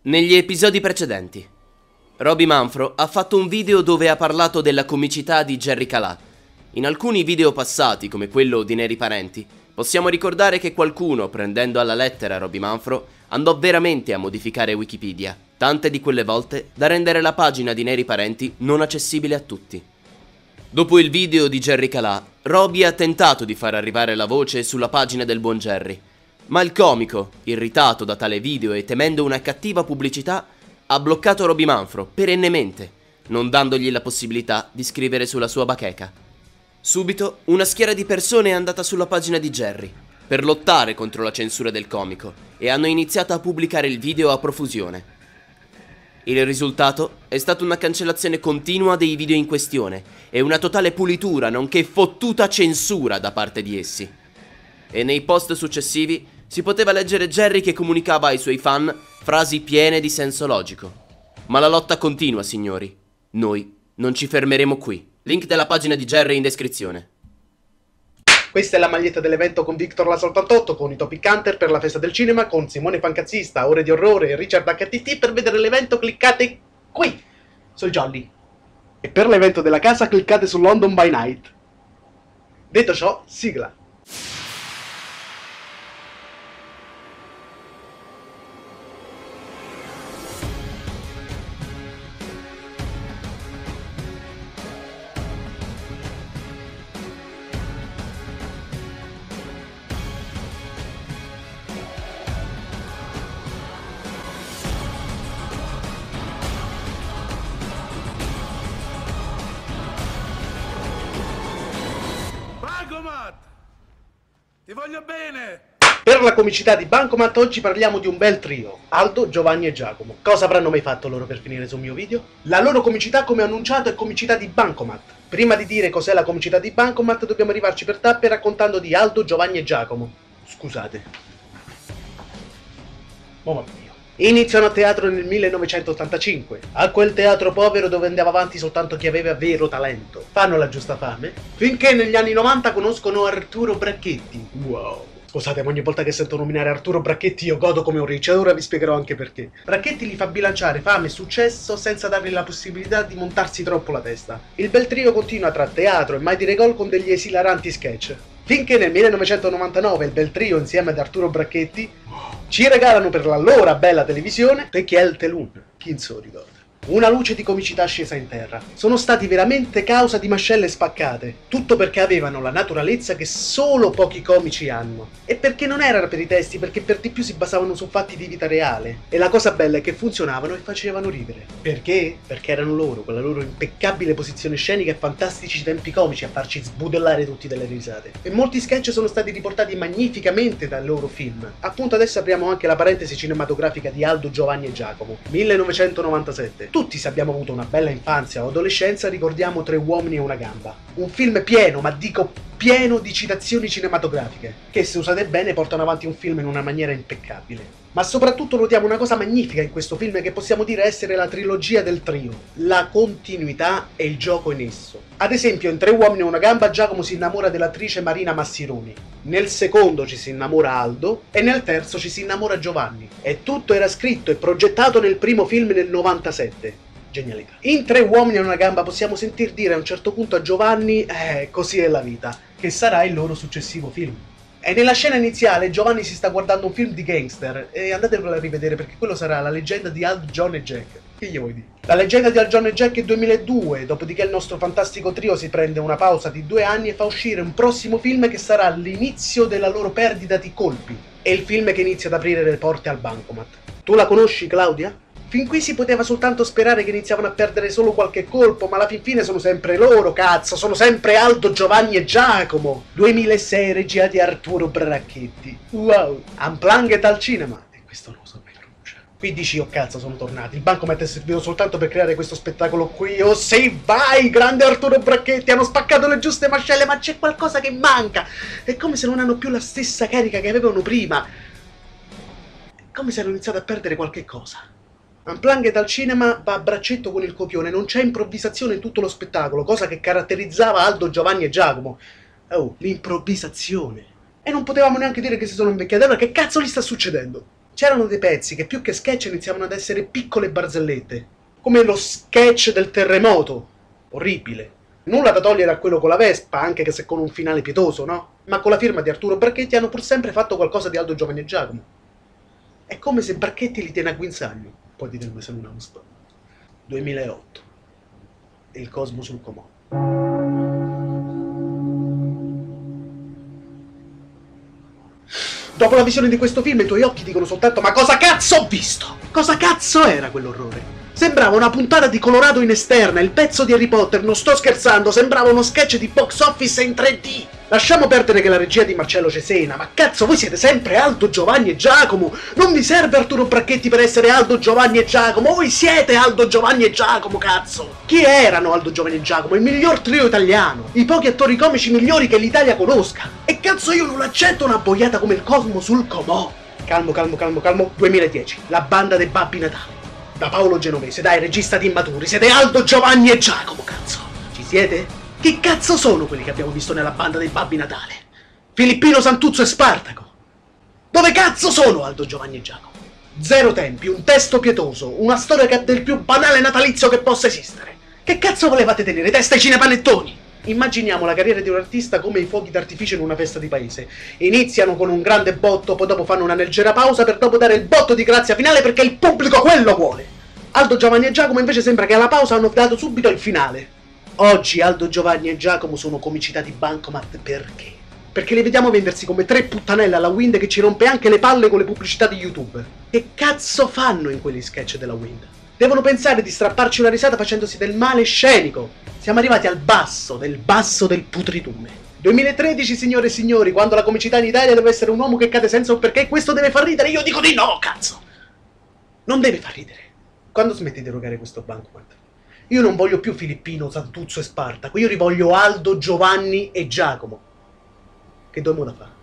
Negli episodi precedenti, Roby Manfro ha fatto un video dove ha parlato della comicità di Jerry Calà. In alcuni video passati, come quello di Neri Parenti, possiamo ricordare che qualcuno, prendendo alla lettera Roby Manfro, andò veramente a modificare Wikipedia, tante di quelle volte da rendere la pagina di Neri Parenti non accessibile a tutti. Dopo il video di Jerry Calà, Roby ha tentato di far arrivare la voce sulla pagina del buon Jerry, ma il comico, irritato da tale video e temendo una cattiva pubblicità, ha bloccato Roby Manfro perennemente, non dandogli la possibilità di scrivere sulla sua bacheca. Subito una schiera di persone è andata sulla pagina di Jerry per lottare contro la censura del comico e hanno iniziato a pubblicare il video a profusione. Il risultato è stata una cancellazione continua dei video in questione e una totale pulitura nonché fottuta censura da parte di essi. E nei post successivi si poteva leggere Jerry che comunicava ai suoi fan frasi piene di senso logico. Ma la lotta continua, signori. Noi non ci fermeremo qui. Link della pagina di Jerry in descrizione. Questa è la maglietta dell'evento con Victor Lasol88, con i Topic Hunter per la festa del cinema, con Simone Fancazzista, Ore di Orrore e Richard HTT. Per vedere l'evento cliccate qui, sul jolly. E per l'evento della casa cliccate su London by Night. Detto ciò, sigla. Bancomat! Ti voglio bene! Per la comicità di Bancomat oggi parliamo di un bel trio, Aldo, Giovanni e Giacomo. Cosa avranno mai fatto loro per finire sul mio video? La loro comicità, come annunciato, è comicità di Bancomat. Prima di dire cos'è la comicità di Bancomat dobbiamo arrivarci per tappe raccontando di Aldo, Giovanni e Giacomo. Scusate. Mamma mia. Iniziano a teatro nel 1985, a quel teatro povero dove andava avanti soltanto chi aveva vero talento. Fanno la giusta fame, finché negli anni 90 conoscono Arturo Bracchetti. Wow. Scusate, ma ogni volta che sento nominare Arturo Bracchetti io godo come un riccio, e ora vi spiegherò anche perché. Bracchetti li fa bilanciare fame e successo senza dargli la possibilità di montarsi troppo la testa. Il bel trio continua tra teatro e mai dire gol con degli esilaranti sketch. Finché nel 1999 il bel trio insieme ad Arturo Bracchetti ci regalano per la loro bella televisione Techiel Telun, chi se lo ricorda. Una luce di comicità scesa in terra. Sono stati veramente causa di mascelle spaccate. Tutto perché avevano la naturalezza che solo pochi comici hanno. E perché non era per i testi, perché per di più si basavano su fatti di vita reale. E la cosa bella è che funzionavano e facevano ridere. Perché? Perché erano loro, con la loro impeccabile posizione scenica e fantastici tempi comici a farci sbudellare tutti dalle risate. E molti sketch sono stati riportati magnificamente dai loro film. Appunto adesso apriamo anche la parentesi cinematografica di Aldo, Giovanni e Giacomo. 1997. Tutti, se abbiamo avuto una bella infanzia o adolescenza, ricordiamo Tre uomini e una gamba. Un film pieno, ma dico pieno di citazioni cinematografiche, che se usate bene portano avanti un film in una maniera impeccabile. Ma soprattutto notiamo una cosa magnifica in questo film che possiamo dire essere la trilogia del trio, la continuità e il gioco in esso. Ad esempio in Tre uomini e una gamba Giacomo si innamora dell'attrice Marina Massironi, nel secondo ci si innamora Aldo e nel terzo ci si innamora Giovanni. E tutto era scritto e progettato nel primo film nel 97. Genialità. In Tre uomini e una gamba possiamo sentir dire a un certo punto a Giovanni così è la vita, che sarà il loro successivo film. E nella scena iniziale Giovanni si sta guardando un film di gangster e andatevelo a rivedere perché quello sarà La leggenda di Al, John e Jack. Che gli vuoi dire? La leggenda di Al, John e Jack è 2002, dopodiché il nostro fantastico trio si prende una pausa di 2 anni e fa uscire un prossimo film che sarà l'inizio della loro perdita di colpi. È il film che inizia ad aprire le porte al Bancomat. Tu la conosci, Claudia? Fin qui si poteva soltanto sperare che iniziavano a perdere solo qualche colpo, ma alla fin fine sono sempre loro, cazzo, sono sempre Aldo, Giovanni e Giacomo. 2006, regia di Arturo Bracchetti. Wow. Unplugged al cinema. E questo non lo so mai pronunciare. Qui dici, oh cazzo, sono tornati. Il Bancomat è servito soltanto per creare questo spettacolo qui. Oh sì, vai, grande Arturo Bracchetti, hanno spaccato le giuste mascelle, ma c'è qualcosa che manca. È come se non hanno più la stessa carica che avevano prima. È come se hanno iniziato a perdere qualche cosa. Unplugged al cinema va a braccetto con il copione, non c'è improvvisazione in tutto lo spettacolo, cosa che caratterizzava Aldo, Giovanni e Giacomo. Oh, l'improvvisazione. E non potevamo neanche dire che si sono invecchiati, allora che cazzo gli sta succedendo? c'erano dei pezzi che più che sketch iniziavano ad essere piccole barzellette, come lo sketch del terremoto, orribile. Nulla da togliere a quello con la Vespa, anche che se con un finale pietoso, no? Ma con la firma di Arturo Brachetti hanno pur sempre fatto qualcosa di Aldo, Giovanni e Giacomo. È come se Brachetti li tiene a guinzaglio, poi ditemi se non è uno spazio. 2008. Il Cosmo sul Comò. Dopo la visione di questo film i tuoi occhi dicono soltanto: ma cosa cazzo ho visto? Cosa cazzo era quell'orrore? Sembrava una puntata di Colorado in esterna, il pezzo di Harry Potter, non sto scherzando, sembrava uno sketch di box office in 3D. Lasciamo perdere che la regia di Marcello Cesena, ma cazzo voi siete sempre Aldo, Giovanni e Giacomo! Non vi serve Arturo Brachetti per essere Aldo, Giovanni e Giacomo, voi siete Aldo, Giovanni e Giacomo, cazzo! Chi erano Aldo, Giovanni e Giacomo? Il miglior trio italiano, i pochi attori comici migliori che l'Italia conosca. E cazzo io non accetto una boiata come il Cosmo sul Comò. Calmo, 2010, la banda dei Babbi Natale. Da Paolo Genovese, dai, regista di Immaturi, siete Aldo, Giovanni e Giacomo, cazzo! Ci siete? Che cazzo sono quelli che abbiamo visto nella banda dei Babbi Natale? Filippino, Santuzzo e Spartaco? Dove cazzo sono Aldo, Giovanni e Giacomo? Zero tempi, un testo pietoso, una storia che è del più banale natalizio che possa esistere. Che cazzo volevate tenere? Testa ai cinepanettoni? Immaginiamo la carriera di un artista come i fuochi d'artificio in una festa di paese. Iniziano con un grande botto, poi dopo fanno una leggera pausa per dopo dare il botto di grazia finale perché il pubblico quello vuole. Aldo, Giovanni e Giacomo invece sembra che alla pausa hanno dato subito il finale. Oggi Aldo, Giovanni e Giacomo sono comicità di Bancomat perché? Perché li vediamo vendersi come tre puttanelle alla Wind che ci rompe anche le palle con le pubblicità di YouTube. Che cazzo fanno in quegli sketch della Wind? Devono pensare di strapparci una risata facendosi del male scenico. Siamo arrivati al basso del putritume. 2013, signore e signori, quando la comicità in Italia deve essere un uomo che cade senza un perché, questo deve far ridere, io dico di no, cazzo! Non deve far ridere. Quando smetti di erogare questo Bancomat? Io non voglio più Filippino, Santuzzo e Spartaco, io rivoglio Aldo, Giovanni e Giacomo. Che dobbiamo da fare?